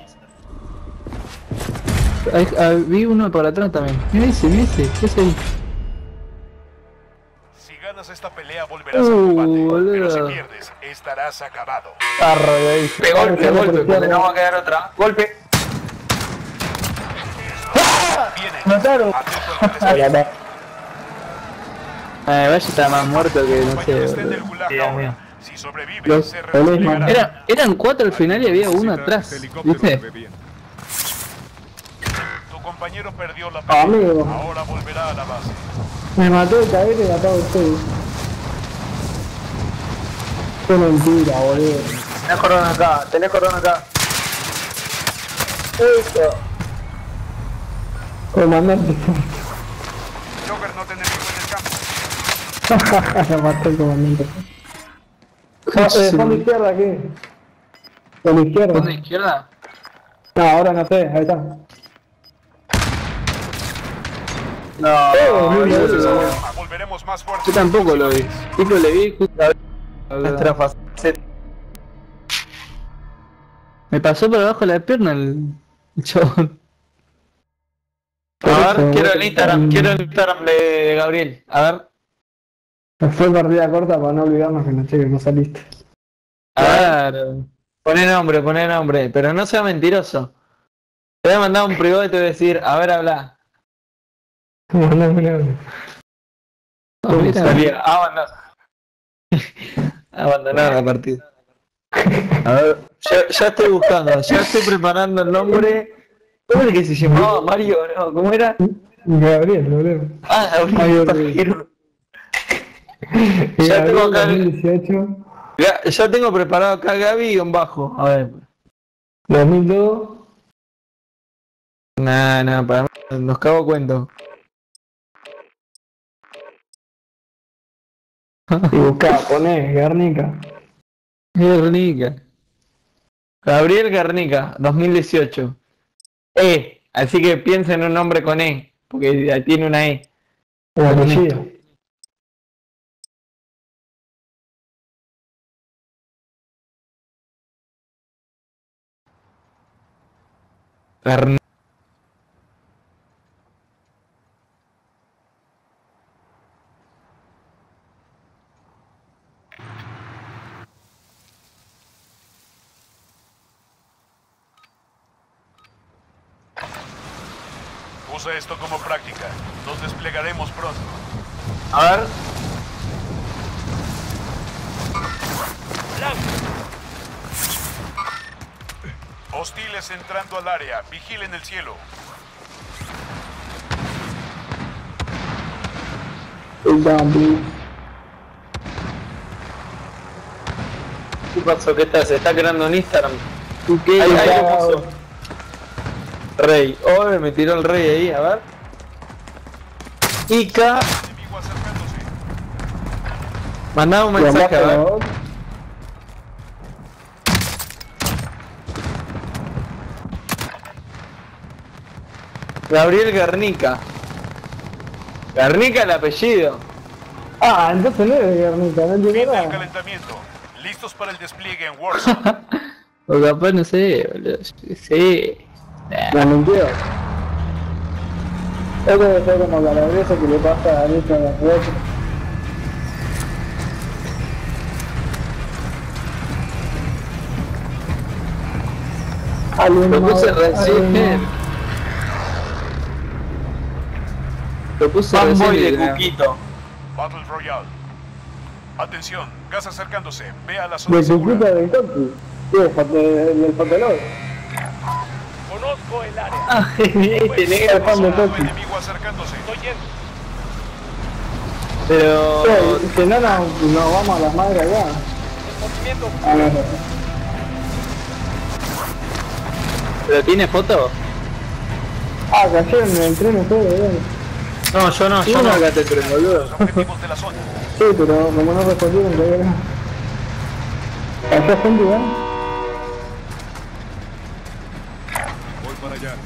Speaker 2: Hay, ah, vi uno por atrás también. Mira ese, mira ese. ¿Qué es ahí?
Speaker 4: Si ganas esta pelea, volverás
Speaker 2: Uh,
Speaker 4: al combate. Pero
Speaker 2: boludo.
Speaker 4: si pierdes, estarás acabado.
Speaker 2: Carro de ahí.
Speaker 3: De golpe,
Speaker 1: Vamos,
Speaker 3: golpe,
Speaker 1: vamos,
Speaker 3: porque no
Speaker 1: vamos.
Speaker 3: va a quedar otra. Golpe.
Speaker 4: Bien hecho.
Speaker 1: Mataron.
Speaker 4: Atento al que te
Speaker 1: Ahí
Speaker 4: espera.
Speaker 1: está.
Speaker 2: Eh, vaya está más muerto que no
Speaker 4: Compañero
Speaker 2: sé.
Speaker 4: está en el
Speaker 2: boludo.
Speaker 4: gulag
Speaker 2: Dios
Speaker 4: ahora.
Speaker 2: mío.
Speaker 4: Si sobrevive,
Speaker 1: Los
Speaker 4: se
Speaker 1: polis
Speaker 4: redesplegará.
Speaker 2: Era, eran cuatro al final y había uno
Speaker 5: Necesita
Speaker 2: atrás.
Speaker 5: este helicóptero
Speaker 2: ¿Viste?
Speaker 5: se ve bien.
Speaker 4: Tu compañero perdió la pelea.
Speaker 1: Amigo.
Speaker 4: Ahora volverá a la base.
Speaker 1: Me mató el cabello y mató a usted. Qué mentira, boludo.
Speaker 3: Tenés corona acá, tenés corona acá. Eso.
Speaker 1: Comandante.
Speaker 4: Joker, no te enemigo en el campo.
Speaker 1: Lo mató el comandante. Ah, eh, fondo izquierda aquí. Fondo izquierda.
Speaker 2: ¿Dónde izquierda?
Speaker 1: No, ahora no sé, ahí está.
Speaker 3: No,
Speaker 1: Oh,
Speaker 3: no,
Speaker 1: mira,
Speaker 3: no,
Speaker 1: eso.
Speaker 3: no.
Speaker 4: Ah, Volveremos más fuertes.
Speaker 2: Yo tampoco lo vi. Tipo le vi justo a
Speaker 3: Nuestra faceta.
Speaker 2: Me pasó por abajo de la pierna el, el chabón.
Speaker 3: A ver,
Speaker 1: Eso,
Speaker 3: quiero el
Speaker 1: bueno.
Speaker 3: Instagram, quiero el Instagram de Gabriel. A ver.
Speaker 1: Fue partida corta para no olvidarnos que no, che, que no saliste.
Speaker 2: Claro.
Speaker 3: Poné nombre, poné nombre, pero no sea mentiroso. Te voy a mandar un privado y te voy a decir, a ver, habla.
Speaker 1: Mandame un audio.
Speaker 2: Ah, mira.
Speaker 3: Salía, abandonó. Abandonar la partida. A ver, ya, ya estoy buscando, ya estoy preparando el nombre. ¿Cómo es que se llamaba? Mario, no, ¿cómo era?
Speaker 1: Gabriel, boludo.
Speaker 3: Ah,
Speaker 1: Mario
Speaker 3: Gabriel
Speaker 1: Rodríguez.
Speaker 3: Pajero. Ya tengo acá el-
Speaker 1: dos mil dieciocho,
Speaker 3: Ya, ya tengo preparado acá Gaby y un bajo. A ver.
Speaker 1: dos mil dos.
Speaker 3: Nah, nah, para mí nos cago cuento.
Speaker 1: Y buscá, poné Guernica.
Speaker 2: Guernica.
Speaker 3: Gabriel Guernica, dos mil dieciocho. E, así que piensa en un nombre con E, porque ya tiene una E.
Speaker 1: O apellido.
Speaker 3: Guernica.
Speaker 4: Usa esto como práctica. Nos desplegaremos pronto.
Speaker 3: A ver.
Speaker 4: Hostiles entrando al área. Vigilen el cielo.
Speaker 1: El zombie.
Speaker 3: ¿Qué pasó? ¿Qué está? ¿Se está creando en Instagram?
Speaker 2: ¿Y qué?
Speaker 3: Ahí, ahí
Speaker 1: está.
Speaker 3: lo puso. Rey. Oh, me tiró el rey ahí, a ver. Ica.
Speaker 4: Enemigo acercándose.
Speaker 3: Mandá un mensaje, a ver.
Speaker 1: Llamado-
Speaker 3: Gabriel Guernica. Guernica el apellido.
Speaker 1: Ah, entonces no es de Guernica, no
Speaker 4: Fin
Speaker 1: entiendo
Speaker 4: del
Speaker 1: nada.
Speaker 4: calentamiento. Listos para el despliegue en Warzone.
Speaker 2: O capaz no sé, boludo. Sí.
Speaker 1: La mintió. Eso debe ser como la regresa que le pasa a Lisa de la Alguien
Speaker 2: Lo puse
Speaker 1: más-
Speaker 2: recién.
Speaker 1: alguien más.
Speaker 2: Lo puse
Speaker 3: Fanboy de
Speaker 2: recién.
Speaker 3: Cuquito.
Speaker 4: Battle Royale. Atención, gas acercándose. Ve a la zona
Speaker 1: De tu
Speaker 4: segura.
Speaker 1: puta del Coqui. Sí, el pat- del del pantalón.
Speaker 6: Conozco el área.
Speaker 2: Ah,
Speaker 3: Este negro.
Speaker 1: El fan de
Speaker 4: Nuevo
Speaker 1: Coqui.
Speaker 4: enemigo acercándose.
Speaker 6: Estoy yendo.
Speaker 3: Pero.
Speaker 1: Sí, si no, nos, nos vamos a las madres allá.
Speaker 6: En movimiento.
Speaker 1: A ver.
Speaker 2: ¿Pero tiene foto?
Speaker 1: Ah, cayeron en el tren ustedes, bien.
Speaker 3: No, yo no, yo
Speaker 2: Yo
Speaker 3: no.
Speaker 2: no acá te tren, boludo.
Speaker 4: Los objetivos de la zona.
Speaker 1: Sí, pero como no respondieron, todavía no. ¿Cayó gente, ya?
Speaker 5: Voy para allá.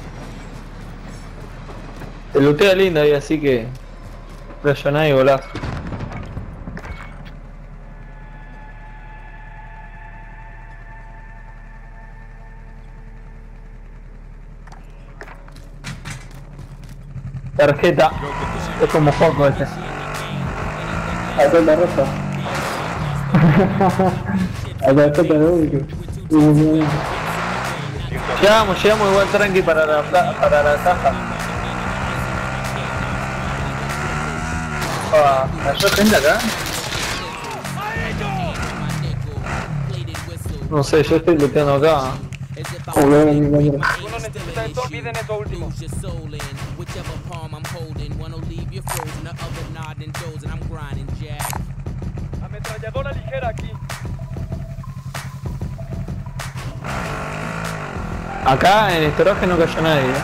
Speaker 3: Se lootea lindo ahí, así que. Presioná y volás. Tarjeta. Es como foco este.
Speaker 1: Acá la rosa. Acá está el único.
Speaker 3: Llegamos, llegamos igual tranqui para la, pla- para la caja. Ah, ¿cayó gente acá? No sé, yo estoy looteando acá.
Speaker 1: Joder, mi compañero.
Speaker 6: ¿Alguno necesita esto? Piden eso último. Ametralladora ligera aquí.
Speaker 3: Acá en este garaje no cayó nadie, eh.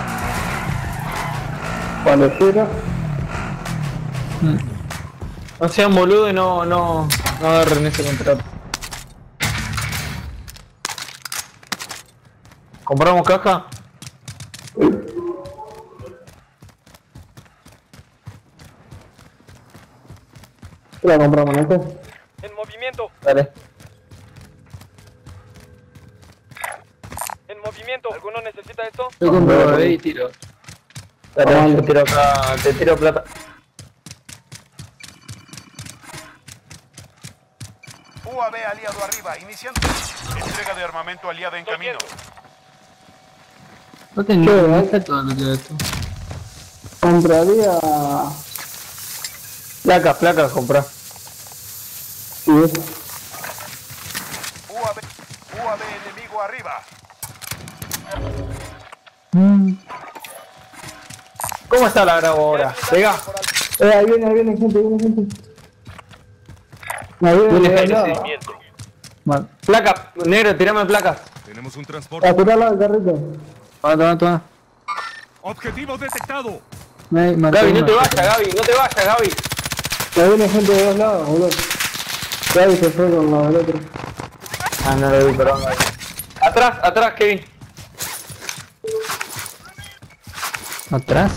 Speaker 1: Cuando quiera.
Speaker 3: No sean boludo y no, no, no agarren ese contrato. ¿Compramos caja?
Speaker 1: La compramos, ¿no?
Speaker 6: En movimiento.
Speaker 3: Dale.
Speaker 6: En movimiento. ¿Alguno necesita esto?
Speaker 2: Yo compro ahí y tiro.
Speaker 3: Dale, yo tiro acá, te tiro plata.
Speaker 4: U A V aliado arriba. Iniciando. Entrega de armamento aliada en
Speaker 6: Estoy
Speaker 4: camino.
Speaker 6: yendo.
Speaker 2: No tengo
Speaker 1: ¿Qué,
Speaker 2: no
Speaker 1: eh?
Speaker 2: está todo lo que esto.
Speaker 1: Compraría.
Speaker 3: Placas, placas, comprá.
Speaker 1: Sí,
Speaker 4: U A V. U A V enemigo arriba.
Speaker 3: ¿Cómo está la grabadora? Pega.
Speaker 1: eh, ahí viene, ahí viene gente, ahí viene gente. Ahí viene,
Speaker 3: Viene
Speaker 1: ahí
Speaker 3: gente,
Speaker 1: viene.
Speaker 6: Movimiento.
Speaker 2: Mal.
Speaker 3: Placa, negro, tirame placas.
Speaker 5: Tenemos un transporte.
Speaker 1: A tirarla del carrito.
Speaker 2: Toma, toma, toma.
Speaker 5: Objetivo detectado.
Speaker 2: Me maté
Speaker 3: Gaby, no
Speaker 2: uno.
Speaker 3: te vayas, Gaby, no te vayas, Gaby.
Speaker 1: Ahí viene gente de dos lados, boludo. Gaby se fue con la del otro.
Speaker 3: Ah, no lo vi, perdón, Gaby. Atrás, atrás, Kevin.
Speaker 2: ¿Atrás?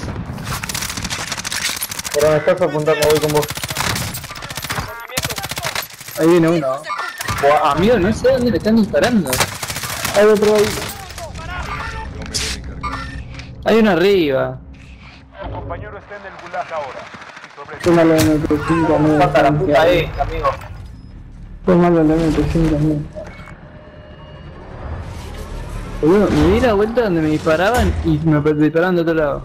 Speaker 3: Por donde estás apuntando, voy con vos.
Speaker 6: En movimiento.
Speaker 2: Ahí viene uno. Buah, amigo, no sé dónde le están disparando.
Speaker 1: Hay otro ahí.
Speaker 5: Yo me debo encargar.
Speaker 2: Hay uno arriba.
Speaker 4: Tu compañero está en el gulag ahora. Si sobrevive,
Speaker 1: Tómalo en el T cinco, amigo.
Speaker 3: Falta la puta esta, amigo.
Speaker 1: Tómalo en el T cinco, amigo.
Speaker 2: Boludo, me di la vuelta donde me disparaban y me disparaban de otro lado.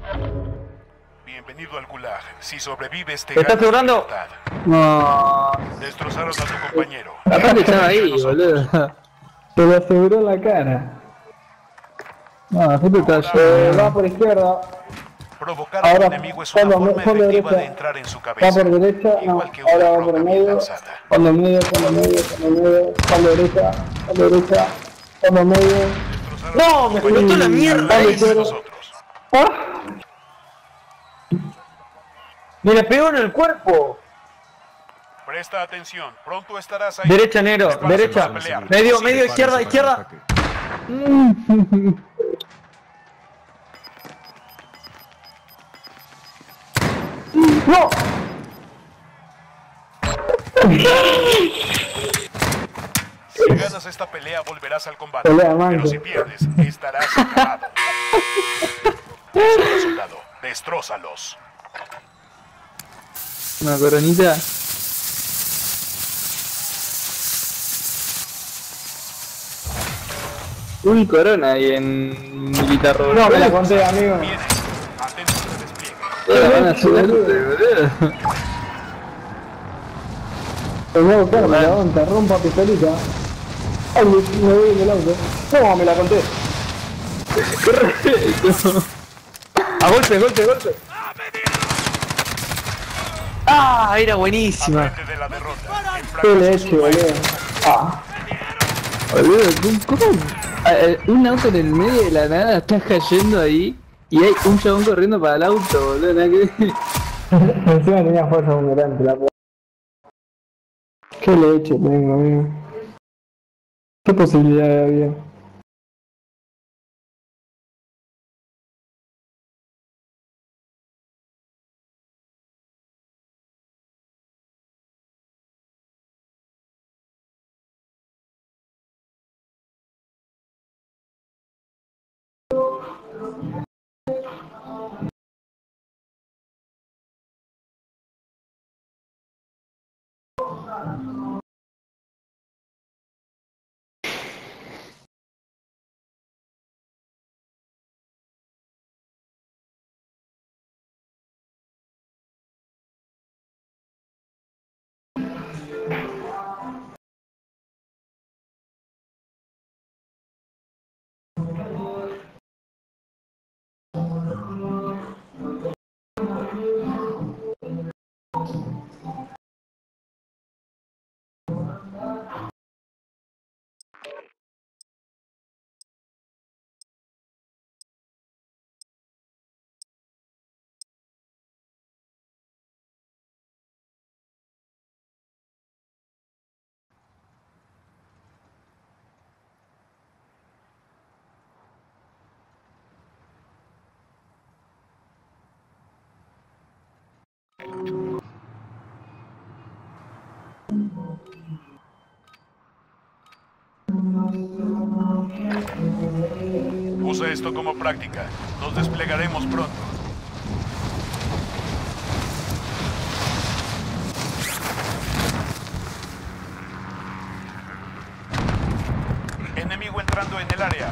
Speaker 4: bienvenido al gulag. Si sobrevives, te
Speaker 3: ¿Te estás
Speaker 4: ganas
Speaker 3: asegurando?
Speaker 4: libertad.
Speaker 2: No,
Speaker 4: Destrozaron a tu compañero.
Speaker 2: Aparte estaba ahí,
Speaker 4: Nosotros.
Speaker 2: boludo.
Speaker 1: Se lo aseguró en la cara.
Speaker 2: No, justo estaba
Speaker 1: Eh,
Speaker 2: yo.
Speaker 1: va por izquierda,
Speaker 4: Provocar a un
Speaker 1: ahora
Speaker 4: enemigo es una
Speaker 1: fondo,
Speaker 4: forma
Speaker 1: fondo
Speaker 4: efectiva
Speaker 1: derecha.
Speaker 4: de entrar en su
Speaker 1: Va
Speaker 4: cabeza.
Speaker 1: por derecha, no,
Speaker 4: Igual que una
Speaker 1: ahora va por
Speaker 4: roca bien
Speaker 1: medio.
Speaker 4: lanzada.
Speaker 1: Fondo medio, fondo medio, fondo medio, fondo derecha, fondo derecha, fondo medio.
Speaker 4: Destrozaron
Speaker 3: No,
Speaker 4: a tu
Speaker 3: me
Speaker 4: compañero.
Speaker 3: explotó la mierda
Speaker 4: Ataques
Speaker 1: eso.
Speaker 4: de nosotros.
Speaker 1: ¡Ah!
Speaker 3: Me la pegó en el cuerpo.
Speaker 4: Presta atención, pronto estarás ahí.
Speaker 3: Derecha, negro,
Speaker 4: Espacio
Speaker 3: derecha.
Speaker 4: para pelear.
Speaker 3: Medio,
Speaker 4: Sí,
Speaker 3: medio, izquierda, izquierda.
Speaker 1: ¡No!
Speaker 4: Si ganas esta pelea volverás al combate.
Speaker 1: Pelea, manco.
Speaker 4: Pero si pierdes, estarás acabado. Solo soldado, destrózalos.
Speaker 2: Una coronita. Un corona ahí en militar robot.
Speaker 1: No, me la conté, amigo.
Speaker 4: Viene. Atento al despliegue.
Speaker 2: Toda la van a subirte, boludo.
Speaker 1: Te voy a buscar, me la te rompa pistolita. Ay, me voy en el auto. No, me la conté.
Speaker 2: Correcto.
Speaker 3: A golpe, golpe, golpe. Ah, era buenísima.
Speaker 4: Aprende de la derrota. El
Speaker 1: Qué
Speaker 4: fracaso es
Speaker 1: leche,
Speaker 4: un
Speaker 1: boludo.
Speaker 4: maestro.
Speaker 1: Ah,
Speaker 2: Boludo, ¿cómo? cómo? Ah, eh, Un auto en el medio de la nada está cayendo ahí y hay un chabón corriendo para el auto, boludo, nada que ver.
Speaker 1: encima tenía fuerza abundante, la p***. Qué leche tengo, amigo. ¿Qué posibilidades había?
Speaker 4: Usa esto como práctica. Nos desplegaremos pronto. Enemigo entrando en el área.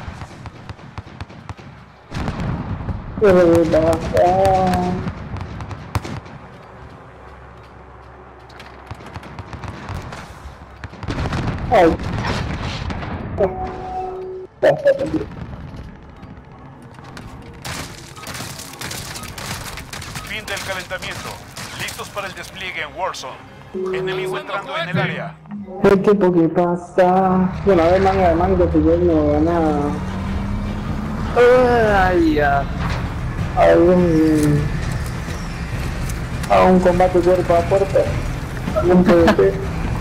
Speaker 1: Qué bonita. Ah. Ay.
Speaker 4: Fin del calentamiento. Listos para el despliegue en Warzone. Enemigo entrando en el área.
Speaker 1: ¿Qué tiempo que pasa? Bueno, a ver, manga de mango, que yo no ganaba
Speaker 2: Ay, ya.
Speaker 1: algún. a un combate cuerpo a cuerpo. Algún P V P.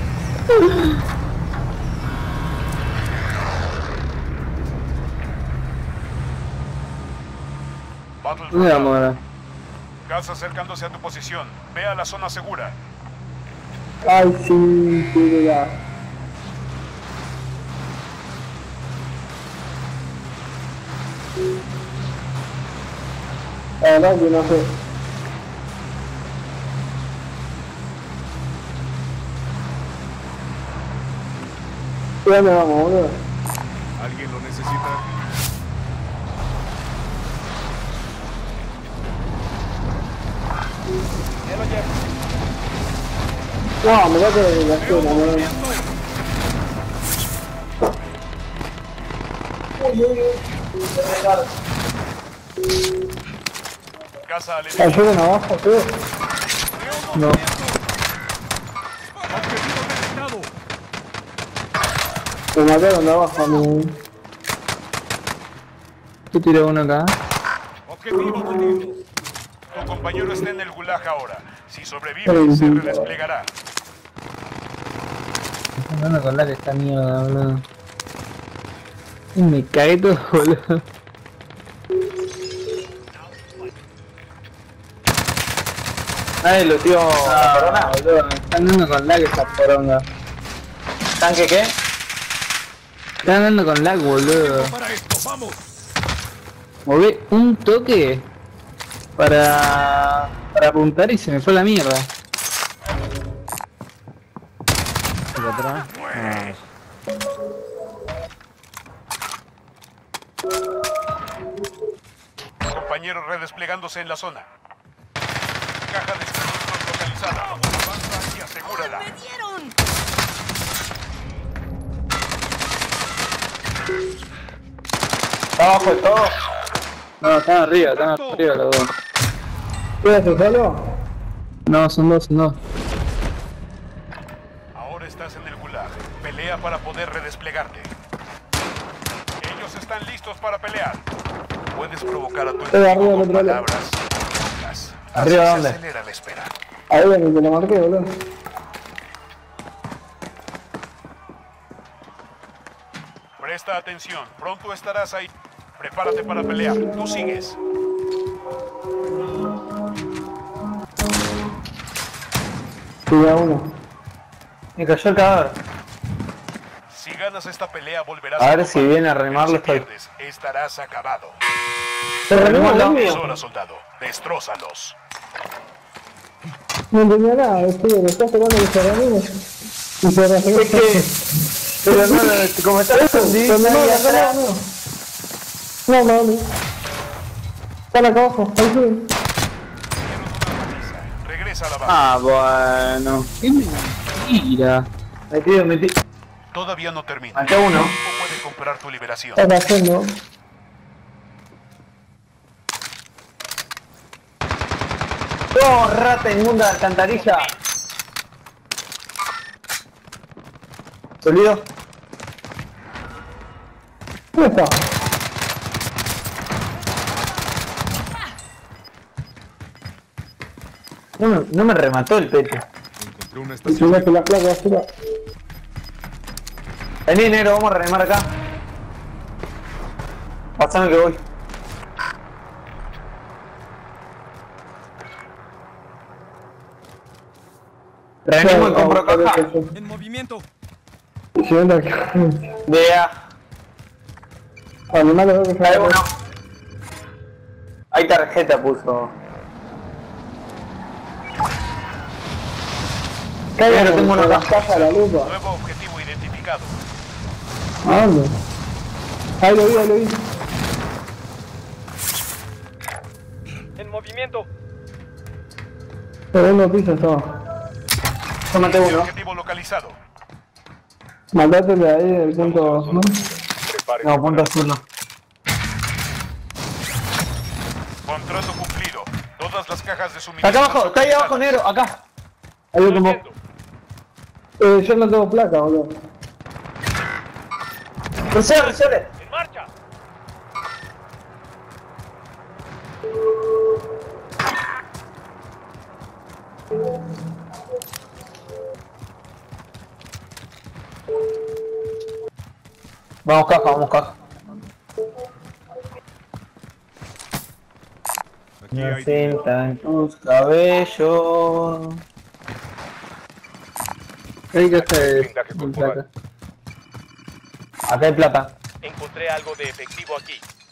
Speaker 4: Battle
Speaker 2: ¿Dónde vamos
Speaker 4: Royale.
Speaker 2: ahora?
Speaker 4: Gas acercándose a tu posición. Ve a la zona segura.
Speaker 1: Ay, sí, sí, ya. La verdad que no sé. ¿Y dónde vamos, boludo?
Speaker 5: ¿Alguien lo necesita?
Speaker 1: No, me quedé de la esquina, boludo.
Speaker 4: Casa al enemigo.
Speaker 1: Ayuden abajo, ayuden.
Speaker 2: No.
Speaker 5: Objetivo detectado.
Speaker 1: Me mataron de abajo a mí.
Speaker 2: Yo tiré uno acá.
Speaker 5: Objetivo batido.
Speaker 4: Tu compañero está en el gulag ahora. Si sobrevive, se redesplegará.
Speaker 2: Estoy andando con la que está mierda, boludo. Y me cagué todo, boludo.
Speaker 3: Nadie lo tío
Speaker 2: Ah,
Speaker 3: Corona.
Speaker 2: boludo, me están dando con lag esa poronga.
Speaker 3: ¿Tanque qué?
Speaker 2: Están dando con lag, boludo.
Speaker 5: Para esto, vamos.
Speaker 2: Moví un toque para, para apuntar y se me fue la mierda. ¿Por atrás?
Speaker 4: Compañero redesplegándose en la zona. Caja de suministros localizada. Avanza y asegúrala.
Speaker 3: ¿Está abajo de todo?
Speaker 2: No, están arriba, están arriba los dos.
Speaker 1: ¿Quédate solo?
Speaker 2: No, son dos, son dos.
Speaker 4: Ahora estás en el gulag. Pelea para poder redesplegarte. Ellos están listos para pelear. Puedes provocar a tu
Speaker 1: Estoy arriba
Speaker 4: enemigo
Speaker 1: del
Speaker 4: con
Speaker 1: otro lado.
Speaker 4: palabras locas.
Speaker 3: ¿Arriba
Speaker 4: Así
Speaker 3: dónde?
Speaker 4: se acelera la espera.
Speaker 1: Ahí viene, te lo marqué, boludo.
Speaker 4: Presta atención. Pronto estarás ahí. Prepárate para pelear. Tú sigues.
Speaker 1: Cuidado uno.
Speaker 3: Me cayó el cadáver.
Speaker 4: Si ganas esta pelea, volverás
Speaker 3: A ver
Speaker 4: tu
Speaker 3: si
Speaker 4: parte.
Speaker 3: viene a
Speaker 4: Pero
Speaker 3: remarlo,
Speaker 4: si
Speaker 3: estoy.
Speaker 4: pierdes, estarás acabado.
Speaker 1: ¿Se renueva el
Speaker 3: no.
Speaker 1: audio?
Speaker 4: Es hora, soldado. Destrózalos.
Speaker 1: No entendía nada, estoy, le estás tocando que se renueve. Y se renueve.
Speaker 3: Es que... Pero no, como está escondido
Speaker 1: Pero no,
Speaker 3: ahí
Speaker 1: acá
Speaker 3: atrás.
Speaker 1: no, no. No, no, no. Están acá abajo, ahí suben.
Speaker 4: Regresa a la base.
Speaker 2: Ah, bueno. Qué mentira.
Speaker 3: Metido, metido.
Speaker 4: Todavía no termina.
Speaker 3: Maté a uno.
Speaker 4: El equipo puede comprar tu liberación.
Speaker 1: Está cayendo.
Speaker 3: ¡Oh, rata inmunda de alcantarilla! ¿Sólido?
Speaker 1: ¿Dónde está?
Speaker 3: No me, no me remató el pecho.
Speaker 5: Encontré una
Speaker 1: Y
Speaker 5: estación.
Speaker 1: tiraste la placa basura.
Speaker 3: Vení, negro, vamos a remar acá. Pasame que voy. Reanimo y compro caja.
Speaker 5: En movimiento.
Speaker 1: Si ven acá.
Speaker 3: De A.
Speaker 1: Animales veo que se
Speaker 3: Trae uno. Hay tarjeta puso.
Speaker 1: Cállate,
Speaker 3: Pero tengo una
Speaker 1: la
Speaker 3: caja.
Speaker 1: caja, la lupa.
Speaker 4: Nuevo objetivo identificado.
Speaker 1: ¿A dónde? Ahí lo vi, ahí lo vi.
Speaker 6: En movimiento.
Speaker 1: Segundo piso estaba.
Speaker 3: Yo maté uno.
Speaker 4: Objetivo localizado.
Speaker 1: Matátele ahí el punto. ¿No?
Speaker 3: No, punto azul no.
Speaker 4: Contrato cumplido. Todas las cajas de suministro.
Speaker 3: Acá abajo, está ahí abajo, negro, acá.
Speaker 1: Ahí lo tomó.
Speaker 6: Entiendo.
Speaker 1: Eh, yo no tengo placa, boludo.
Speaker 3: Resuelve, resuelve.
Speaker 6: En marcha.
Speaker 3: Vamos caja, vamos caja.
Speaker 5: Aquí
Speaker 3: Me
Speaker 5: hay
Speaker 3: sentan tus cabellos.
Speaker 2: Hay que hacer
Speaker 6: Blindaje
Speaker 2: un
Speaker 6: corporal.
Speaker 2: placa.
Speaker 3: Acá hay plata.
Speaker 6: Encontré algo de efectivo aquí.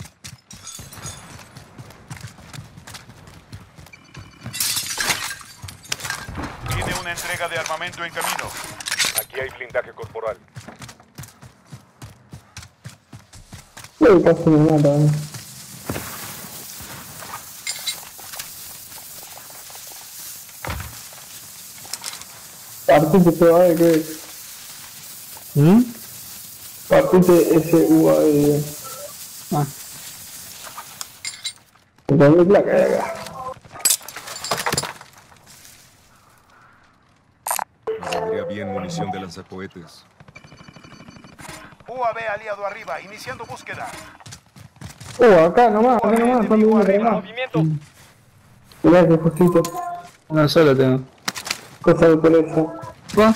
Speaker 4: Tiene una entrega de armamento en camino.
Speaker 6: Aquí hay blindaje corporal.
Speaker 1: Uy, casi me mata, eh. Partite P U A D, ¿qué es?
Speaker 2: ¿Mm?
Speaker 1: Partite S U A D.
Speaker 2: Ah.
Speaker 1: Entonces placa de acá.
Speaker 5: Nos vendría bien munición de lanzacohetes.
Speaker 4: U A V aliado arriba, iniciando búsqueda.
Speaker 1: Uh, acá nomás, acá nomás, están viendo acá
Speaker 6: En
Speaker 1: nomás.
Speaker 6: movimiento.
Speaker 1: Mirá que justito.
Speaker 2: Una sola tengo.
Speaker 1: Cosa de colegio.
Speaker 2: ¿Va?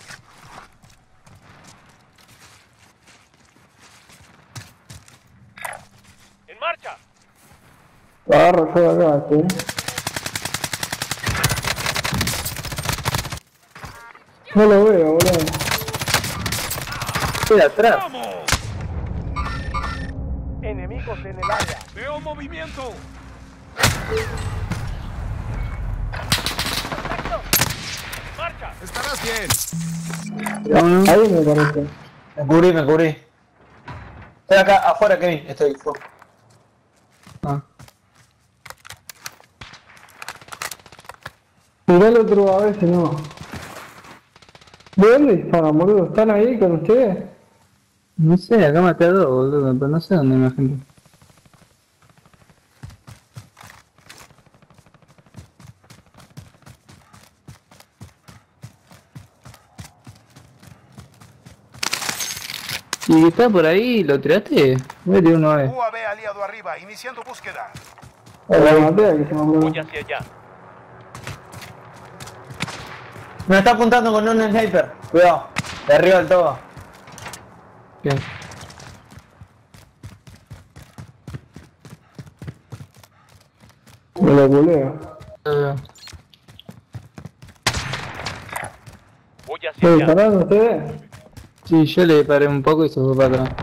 Speaker 6: En marcha.
Speaker 1: Lo agarro yo de acá, ¿sí? No lo veo, boludo.
Speaker 2: Estoy atrás.
Speaker 5: ¡Vamos!
Speaker 6: Enemigos en el área.
Speaker 5: ¡Veo movimiento!
Speaker 6: Marcha.
Speaker 5: ¡Estarás bien!
Speaker 2: Vámonos.
Speaker 1: Ahí me parece.
Speaker 3: Me cubrí, me cubrí. Estoy acá, afuera, Kevin. Estoy fuera.
Speaker 2: Ah.
Speaker 1: Mirá el otro a ver si no. ¿De dónde disparan, boludo? ¿Están ahí con ustedes?
Speaker 2: No sé, acá maté a dos, boludo, pero no sé dónde me gente. ¿Y está por ahí? ¿Lo tiraste? Voy a tirar uno a
Speaker 4: U A V aliado arriba, iniciando búsqueda.
Speaker 1: La maté, que se me acuerdo.
Speaker 6: Voy hacia allá.
Speaker 3: Me está apuntando con un sniper. Cuidado. De arriba del todo.
Speaker 2: ¿Qué?
Speaker 1: Me lo culeo.
Speaker 2: Eh,
Speaker 6: Voy hacia
Speaker 1: ¿Me
Speaker 6: allá.
Speaker 1: dispararon ustedes?
Speaker 2: Sí, yo le paré un poco y se fue para atrás.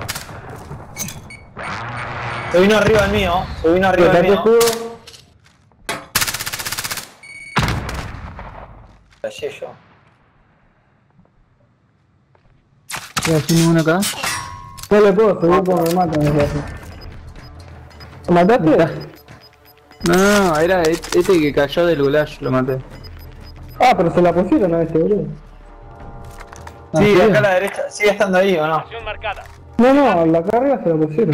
Speaker 3: Se vino arriba el mío. Se vino
Speaker 1: ¿Me
Speaker 3: arriba el
Speaker 1: saqué
Speaker 3: mío.
Speaker 1: escudo?
Speaker 3: Fallé yo.
Speaker 2: ¿Estoy haciendo uno acá?
Speaker 1: No le puedo subir porque me matan, me parece. ¿Lo mataste?
Speaker 2: No, no, no, era este que cayó del goulash, lo maté.
Speaker 1: Ah, pero se la pusieron a este, boludo.
Speaker 2: Ah,
Speaker 3: Sí,
Speaker 2: ¿sí?
Speaker 3: acá a la derecha. ¿Sigue estando ahí o no?
Speaker 6: Acción marcada.
Speaker 1: No, no, la carga se la pusieron.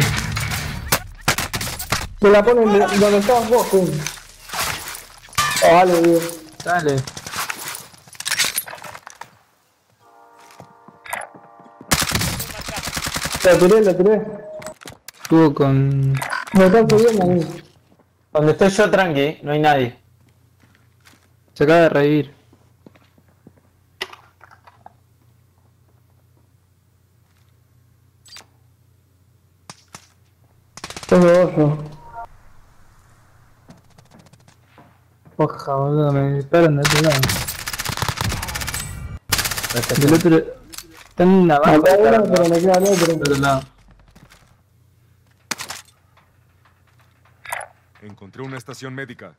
Speaker 1: Se la ponen de- donde estabas vos, pum. Ah, vale, digo.
Speaker 2: Dale.
Speaker 1: La tiré, la tiré.
Speaker 2: Estuvo con...
Speaker 1: Me están subiendo a mí.
Speaker 3: Donde estoy yo, tranqui. No hay nadie.
Speaker 2: Se acaba de reír.
Speaker 1: Tengo oso.
Speaker 2: Oja, boludo, me disparan de otro lado. Del otro... Están abajo.
Speaker 1: Maté a uno,
Speaker 2: disparando.
Speaker 1: pero me queda el otro.
Speaker 2: Del otro lado.
Speaker 5: Encontré una estación médica.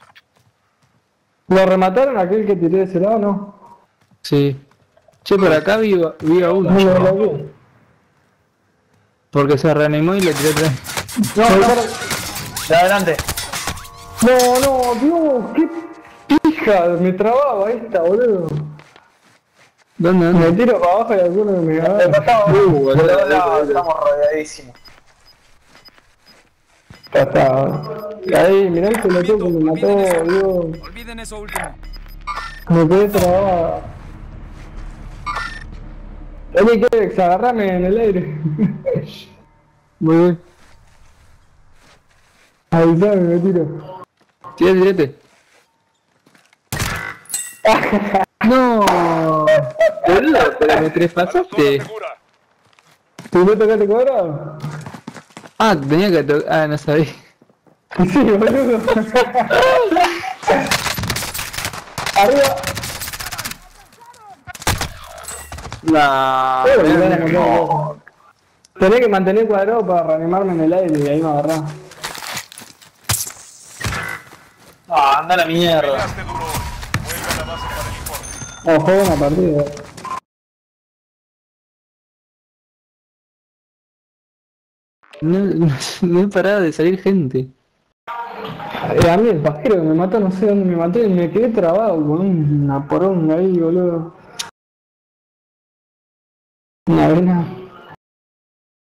Speaker 1: ¿Lo remataron aquel que tiré de ese lado, no?
Speaker 2: Sí. Che, por acá vi, vi a uno.
Speaker 1: No lo lo vi.
Speaker 2: Porque se reanimó y le tiré tres.
Speaker 3: No, no. De adelante.
Speaker 1: No, no, Dios, qué pija, me trababa esta, boludo.
Speaker 2: ¿Dónde,
Speaker 1: Me
Speaker 2: dónde?
Speaker 1: tiro para abajo y alguno me
Speaker 3: Acá
Speaker 1: agarra.
Speaker 3: estamos.
Speaker 2: Uh,
Speaker 3: De
Speaker 2: boludo,
Speaker 3: todos
Speaker 2: boludo,
Speaker 3: lados,
Speaker 2: boludo.
Speaker 3: estamos rodeadísimos.
Speaker 1: Ya está. Y ahí, mirá el pelotudo que me mató, Dios.
Speaker 5: Olviden eso último.
Speaker 1: Me quedé trabado. Vení, Kex, agarrame en el aire.
Speaker 2: Voy, voy.
Speaker 1: Avisame, me tiro.
Speaker 2: Tirate, tirate. No, boludo, pero me
Speaker 6: A la zona
Speaker 2: traspasaste.
Speaker 6: segura.
Speaker 1: ¿Tú no tocaste cuadrado?
Speaker 2: Ah, tenía que tocar. Ah, no sabía.
Speaker 1: Sí, boludo. Arriba.
Speaker 2: No,
Speaker 1: Pero,
Speaker 2: mirá,
Speaker 1: mirá,
Speaker 2: mirá.
Speaker 1: no. Tenés que mantener cuadrado para reanimarme en el aire y ahí me agarrás.
Speaker 3: Ah, anda a la mierda.
Speaker 4: Peleaste duro. Vuelve a la base para el informe.
Speaker 1: No, juego una partida.
Speaker 2: No, no, no he parado de salir gente.
Speaker 1: Eh, a mí el pajero que me mató, no sé dónde me mató y me quedé trabado con una poronga ahí, boludo. Una vena.